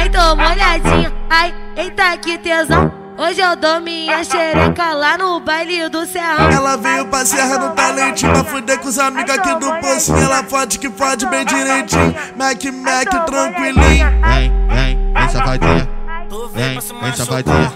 Ai, toma olhadinha, ai, eita que tesão. Hoje eu dou minha xereca lá no baile do Serrão. Ela veio pra serra no talentinho, pra fuder com os amigos aqui do pocinho. Ela fode que fode bem direitinho, Mac tranquilinho. Vem safadinha, vem safadinha,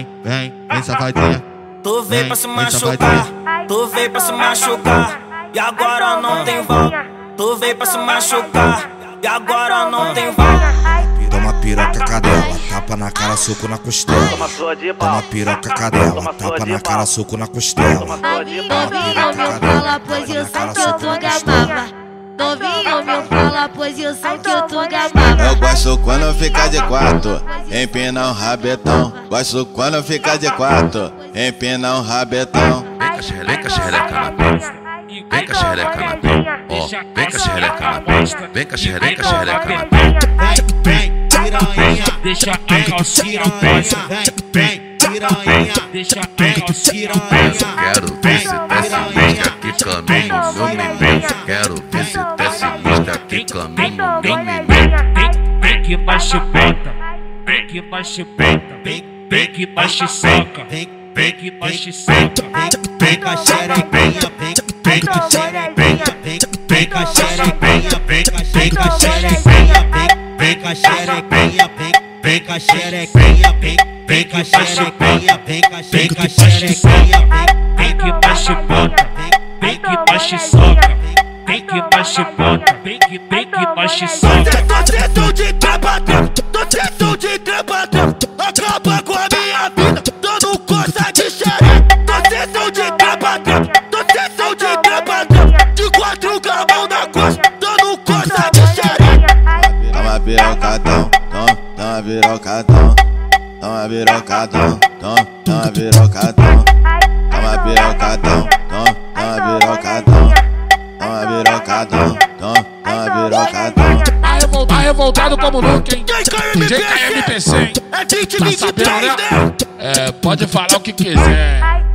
vem safadinha. Tu veio pra se machucar, tu veio pra se machucar, e agora não tem volta. Tu veio pra se machucar, e agora não tem volta. Toma piroca, cadela, tapa na cara, soco na costela. Toma piroca, cadela, tapa na cara, soco na costela. Novinho, meu, fala a posição que tu gamava. Novinho, meu, fala a posição que tu gamava. Eu gosto quando fica de quatro, empina um rabetão. Gosto quando fica de quatro, empina um rabetão. Vem com a xereca na pista, vem com a xereca na pista, ó, vem com a xereca na pista, vem com a xereca na pista. Vem, piranha, deixa a calcinha rosa. Vem, piranha, deixa a calcinha rosa. Quero ver se desce música que caminho no menino. Quero ver se desce música que caminho no menino. Vem que mais te bota, vem que mais te bota, vem que mais te soca, vem que mais te soca. Vem com a xerequinha, vem com a xerequinha, vem com a xerequinha, vem com a xerequinha, vem com a xerequinha, vem com a xerequinha, vem com a xerequinha, vem com a xerequinha. Vem que mais te bota, vem que mais te soca, vem que mais te bota, vem que mais te soca. Tô tentando de trabalhar, tô tentando de trabalhar, acaba com a minha vida, dando coça de xereca. Tô tentando de trabalhar, tô tentando de trabalhar, de quatro gamão na costa, dando coça de xereca. Toma pirocadão, toma pirocadão, toma pirocadão, toma pirocadão, toma pirocadão, toma pirocadão, toma pirocadão, toma pirocadão. Tá revoltado como nunca, hein? DJ KMPC, hein? Tá sabendo, né? Pode falar o que quiser.